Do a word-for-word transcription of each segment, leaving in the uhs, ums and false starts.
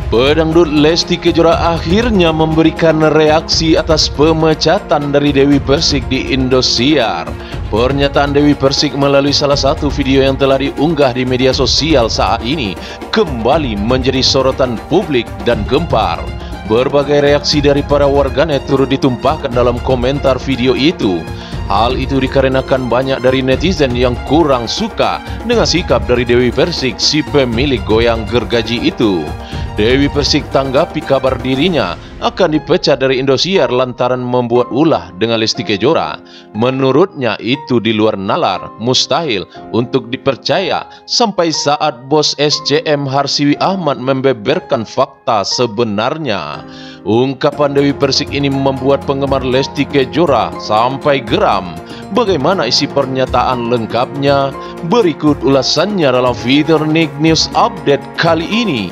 Pedangdut Lesti Kejora akhirnya memberikan reaksi atas pemecatan dari Dewi Persik di Indosiar. Pernyataan Dewi Persik melalui salah satu video yang telah diunggah di media sosial saat ini kembali menjadi sorotan publik dan gempar. Berbagai reaksi dari para warganet turut ditumpahkan dalam komentar video itu. Hal itu dikarenakan banyak dari netizen yang kurang suka dengan sikap dari Dewi Persik, si pemilik goyang gergaji itu. Dewi Persik tanggapi kabar dirinya akan dipecat dari Indosiar lantaran membuat ulah dengan Lesti Kejora. Menurutnya itu di luar nalar, mustahil untuk dipercaya sampai saat bos S C M Harsiwi Ahmad membeberkan fakta sebenarnya. Ungkapan Dewi Persik ini membuat penggemar Lesti Kejora sampai geram. Bagaimana isi pernyataan lengkapnya? Berikut ulasannya dalam video Nick News Update kali ini.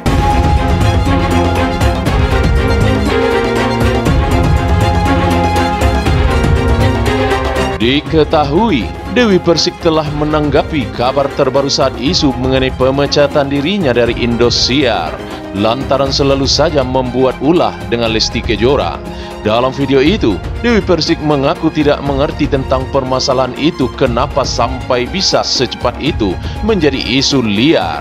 Diketahui, Dewi Persik telah menanggapi kabar terbaru saat isu mengenai pemecatan dirinya dari Indosiar lantaran selalu saja membuat ulah dengan Lesti Kejora. Dalam video itu, Dewi Persik mengaku tidak mengerti tentang permasalahan itu, kenapa sampai bisa secepat itu menjadi isu liar.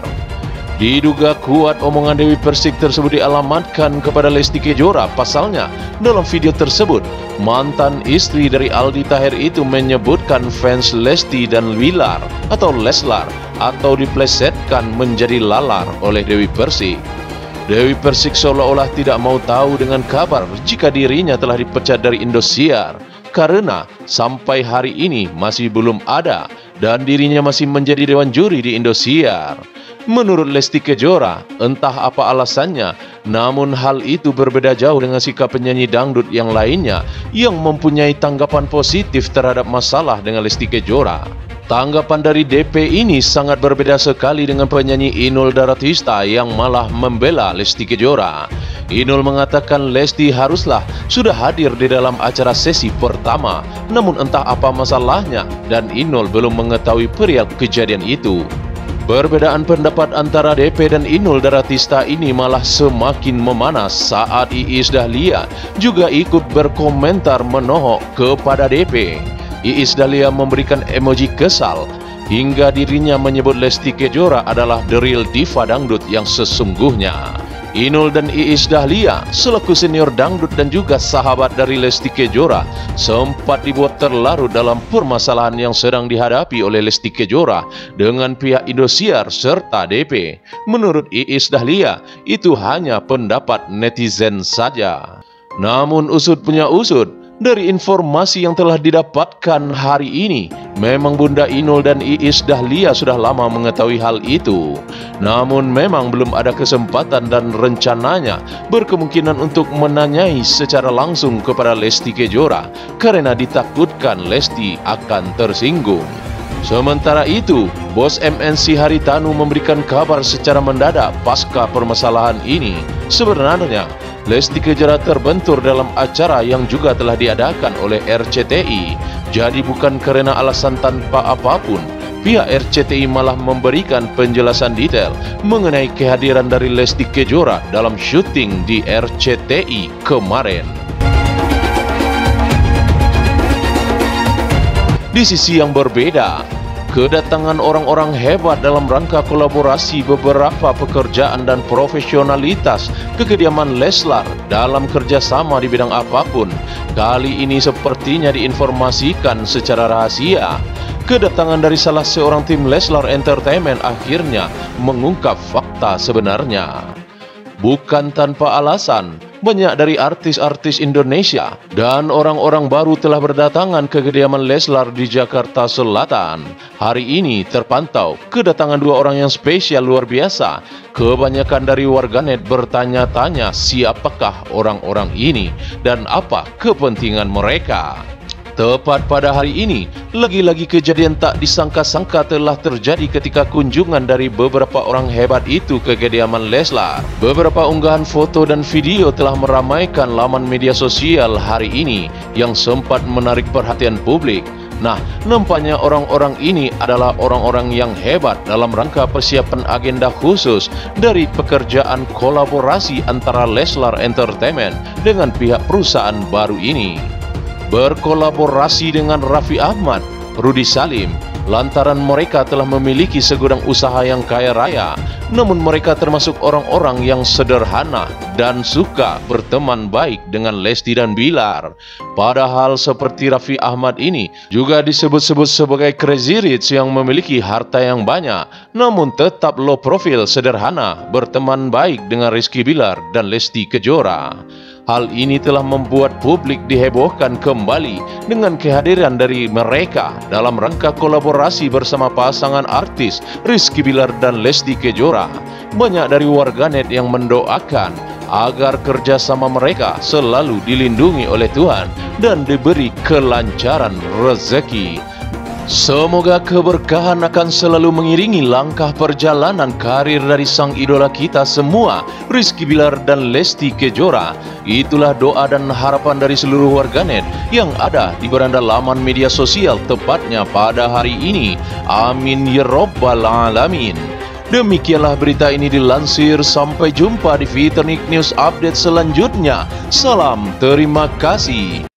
Diduga kuat omongan Dewi Persik tersebut dialamatkan kepada Lesti Kejora. Pasalnya, dalam video tersebut, mantan istri dari Aldi Taher itu menyebutkan fans Lesti dan Wilar atau Leslar atau diplesetkan menjadi lalar oleh Dewi Persik. Dewi Persik seolah-olah tidak mau tahu dengan kabar jika dirinya telah dipecat dari Indosiar karena sampai hari ini masih belum ada dan dirinya masih menjadi dewan juri di Indosiar. Menurut Lesti Kejora, entah apa alasannya, namun hal itu berbeda jauh dengan sikap penyanyi dangdut yang lainnya yang mempunyai tanggapan positif terhadap masalah dengan Lesti Kejora. Tanggapan dari D P ini sangat berbeda sekali dengan penyanyi Inul Daratista yang malah membela Lesti Kejora. Inul mengatakan Lesti haruslah sudah hadir di dalam acara sesi pertama, namun entah apa masalahnya dan Inul belum mengetahui perial kejadian itu. Perbedaan pendapat antara D P dan Inul Daratista ini malah semakin memanas saat Iis Dahlia juga ikut berkomentar menohok kepada D P. Iis Dahlia memberikan emoji kesal hingga dirinya menyebut Lesti Kejora adalah the real diva dangdut yang sesungguhnya. Inul dan Iis Dahlia selaku senior dangdut dan juga sahabat dari Lesti Kejora sempat dibuat terlarut dalam permasalahan yang sedang dihadapi oleh Lesti Kejora dengan pihak Indosiar serta D P. Menurut Iis Dahlia, itu hanya pendapat netizen saja. Namun usut punya usut, dari informasi yang telah didapatkan hari ini, memang Bunda Inul dan Iis Dahlia sudah lama mengetahui hal itu. Namun memang belum ada kesempatan dan rencananya berkemungkinan untuk menanyai secara langsung kepada Lesti Kejora karena ditakutkan Lesti akan tersinggung. Sementara itu, bos M N C Haritanu memberikan kabar secara mendadak pasca permasalahan ini. Sebenarnya, Lesti Kejora terbentur dalam acara yang juga telah diadakan oleh R C T I. Jadi bukan karena alasan tanpa apapun, pihak R C T I malah memberikan penjelasan detail mengenai kehadiran dari Lesti Kejora dalam syuting di R C T I kemarin. Di sisi yang berbeda, kedatangan orang-orang hebat dalam rangka kolaborasi beberapa pekerjaan dan profesionalitas ke kediaman Leslar dalam kerjasama di bidang apapun kali ini sepertinya diinformasikan secara rahasia. Kedatangan dari salah seorang tim Leslar Entertainment akhirnya mengungkap fakta sebenarnya. Bukan tanpa alasan, banyak dari artis-artis Indonesia dan orang-orang baru telah berdatangan ke kediaman Leslar di Jakarta Selatan. Hari ini terpantau kedatangan dua orang yang spesial luar biasa. Kebanyakan dari warganet bertanya-tanya siapakah orang-orang ini dan apa kepentingan mereka. Tepat pada hari ini, lagi-lagi kejadian tak disangka-sangka telah terjadi ketika kunjungan dari beberapa orang hebat itu ke kediaman Leslar. Beberapa unggahan foto dan video telah meramaikan laman media sosial hari ini yang sempat menarik perhatian publik. Nah, nampaknya orang-orang ini adalah orang-orang yang hebat dalam rangka persiapan agenda khusus dari pekerjaan kolaborasi antara Leslar Entertainment dengan pihak perusahaan baru ini. Berkolaborasi dengan Raffi Ahmad, Rudy Salim, lantaran mereka telah memiliki segudang usaha yang kaya raya, namun mereka termasuk orang-orang yang sederhana dan suka berteman baik dengan Lesti dan Bilar. Padahal seperti Raffi Ahmad ini juga disebut-sebut sebagai crazy rich yang memiliki harta yang banyak, namun tetap low profile, sederhana, berteman baik dengan Rizky Bilar dan Lesti Kejora. Hal ini telah membuat publik dihebohkan kembali dengan kehadiran dari mereka dalam rangka kolaborasi bersama pasangan artis Rizky Bilar dan Lesti Kejora. Banyak dari warganet yang mendoakan agar kerjasama mereka selalu dilindungi oleh Tuhan dan diberi kelancaran rezeki. Semoga keberkahan akan selalu mengiringi langkah perjalanan karir dari sang idola kita semua, Rizky Bilar dan Lesti Kejora. Itulah doa dan harapan dari seluruh warganet yang ada di beranda laman media sosial tepatnya pada hari ini. Amin ya Rabbal Alamin. Demikianlah berita ini dilansir. Sampai jumpa di Fiturnik News Update selanjutnya. Salam, terima kasih.